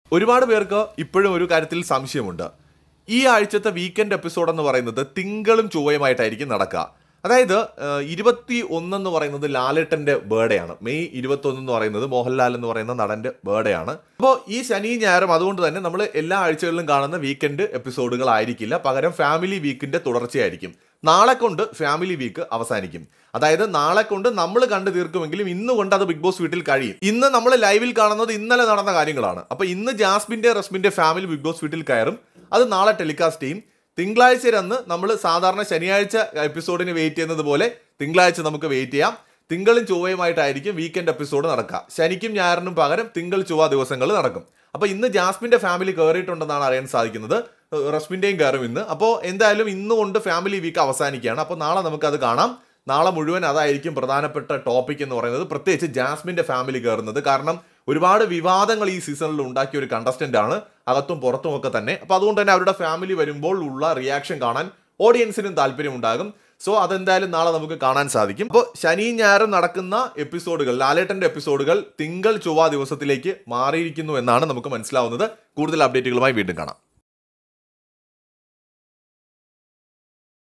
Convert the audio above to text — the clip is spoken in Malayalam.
ഒരുപാട് പേർക്ക് ഇപ്പോഴും ഒരു കാര്യത്തിൽ സംശയമുണ്ട്. ഈ ആഴ്ചത്തെ വീക്കെൻഡ് എപ്പിസോഡ് എന്ന് പറയുന്നത് തിങ്കളും ചൊവ്വയുമായിട്ടായിരിക്കും നടക്കുക. അതായത് 21 എന്ന് പറയുന്നത് ലാലേട്ടൻ്റെ ബർത്ത്ഡേ ആണ്. മെയ് 21 എന്ന് പറയുന്നത് മോഹൻലാൽ എന്ന് പറയുന്ന നടൻ്റെ ബർത്ത്ഡേ ആണ്. അപ്പോൾ ഈ ശനി ഞായറും അതുകൊണ്ട് തന്നെ നമ്മൾ എല്ലാ ആഴ്ചകളിലും കാണുന്ന വീക്കെൻഡ് എപ്പിസോഡുകളായിരിക്കില്ല, പകരം ഫാമിലി വീക്കിൻ്റെ തുടർച്ചയായിരിക്കും. നാളെ കൊണ്ട് ഫാമിലി വീക്ക് അവസാനിക്കും. അതായത് നാളെ കൊണ്ട് നമ്മൾ കണ്ടു തീർക്കുമെങ്കിലും ഇന്ന് കൊണ്ട് അത് ബിഗ് ബോസ് വീട്ടിൽ കഴിയും. ഇന്ന് നമ്മൾ ലൈവിൽ കാണുന്നത് ഇന്നലെ നടന്ന കാര്യങ്ങളാണ്. അപ്പോൾ ഇന്ന് ജാസ്മിൻ്റെ റസ്മിൻ്റെ ഫാമിലി ബിഗ് ബോസ് വീട്ടിൽ കയറും. അത് നാളെ ടെലികാസ്റ്റ് ചെയ്യും. തിങ്കളാഴ്ച അന്ന് നമ്മൾ സാധാരണ ശനിയാഴ്ച എപ്പിസോഡിന് വെയിറ്റ് ചെയ്യുന്നത് പോലെ തിങ്കളാഴ്ച നമുക്ക് വെയിറ്റ് ചെയ്യാം. തിങ്കളും ചൊവ്വയുമായിട്ടായിരിക്കും വീക്കെൻഡ് എപ്പിസോഡ് നടക്കുക. ശനിക്കും ഞായറിനും പകരം തിങ്കൾ ചൊവ്വ ദിവസങ്ങൾ നടക്കും. അപ്പോൾ ഇന്ന് ജാസ്മിൻ്റെ ഫാമിലി കയറിയിട്ടുണ്ടെന്നാണ് അറിയാൻ സാധിക്കുന്നത്. റസ്മിൻ്റെയും കയറും ഇന്ന്. അപ്പോൾ എന്തായാലും ഇന്ന് കൊണ്ട് ഫാമിലി വീക്ക് അവസാനിക്കുകയാണ്. അപ്പോൾ നാളെ നമുക്കത് കാണാം. നാളെ മുഴുവൻ അതായിരിക്കും പ്രധാനപ്പെട്ട ടോപ്പിക് എന്ന് പറയുന്നത്, പ്രത്യേകിച്ച് ജാസ്മിൻ്റെ ഫാമിലി കയറുന്നത്. കാരണം ഒരുപാട് വിവാദങ്ങൾ ഈ സീസണിൽ ഉണ്ടാക്കിയ ഒരു കണ്ടസ്റ്റൻ്റ് ആണ്, അകത്തും പുറത്തും ഒക്കെ തന്നെ. അപ്പോൾ അതുകൊണ്ട് തന്നെ അവരുടെ ഫാമിലി വരുമ്പോൾ ഉള്ള റിയാക്ഷൻ കാണാൻ ഓഡിയൻസിനും താല്പര്യമുണ്ടാകും. സോ അതെന്തായാലും നാളെ നമുക്ക് കാണാൻ സാധിക്കും. അപ്പോൾ ശനിയും ഞായറും നടക്കുന്ന എപ്പിസോഡുകൾ, ലാലേട്ടൻ്റെ എപ്പിസോഡുകൾ തിങ്കൾ ചൊവ്വ ദിവസത്തിലേക്ക് മാറിയിരിക്കുന്നു എന്നാണ് നമുക്ക് മനസ്സിലാവുന്നത്. കൂടുതൽ അപ്ഡേറ്റുകളുമായി വീണ്ടും കാണാം.